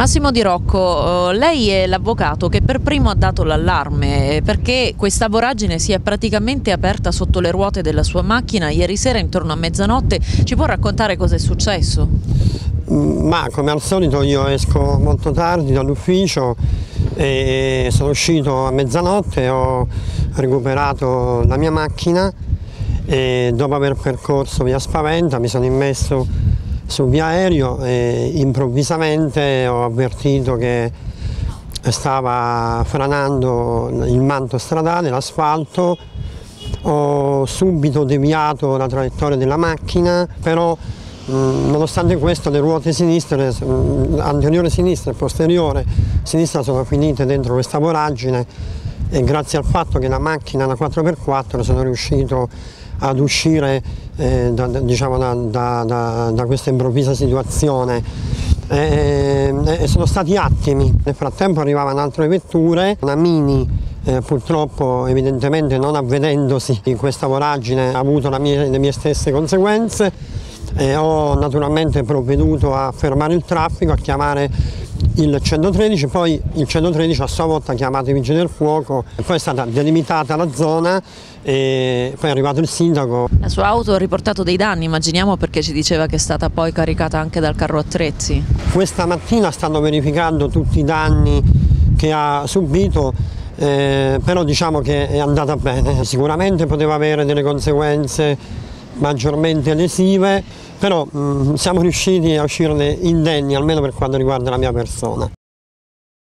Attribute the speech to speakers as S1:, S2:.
S1: Massimo Di Rocco, lei è l'avvocato che per primo ha dato l'allarme perché questa voragine si è praticamente aperta sotto le ruote della sua macchina ieri sera intorno a mezzanotte. Ci può raccontare cosa è successo?
S2: Ma come al solito io esco molto tardi dall'ufficio e sono uscito a mezzanotte, ho recuperato la mia macchina e dopo aver percorso via Spaventa mi sono immesso su via Aereo e improvvisamente ho avvertito che stava franando il manto stradale, l'asfalto. Ho subito deviato la traiettoria della macchina, però nonostante questo le ruote sinistre, anteriore sinistra e posteriore sinistra, sono finite dentro questa voragine e grazie al fatto che la macchina da 4x4 sono riuscito ad uscire da questa improvvisa situazione. Sono stati attimi. Nel frattempo arrivavano altre vetture, una Mini purtroppo evidentemente non avvedendosi in questa voragine ha avuto le mie stesse conseguenze. Ho naturalmente provveduto a fermare il traffico, a chiamare il 113, poi il 113 a sua volta ha chiamato i vigili del fuoco, poi è stata delimitata la zona e poi è arrivato il sindaco.
S1: La sua auto ha riportato dei danni, immaginiamo, perché ci diceva che è stata poi caricata anche dal carro attrezzi.
S2: Questa mattina stanno verificando tutti i danni che ha subito, però diciamo che è andata bene. Sicuramente poteva avere delle conseguenze maggiormente lesive, però siamo riusciti a uscirne indenni, almeno per quanto riguarda la mia persona.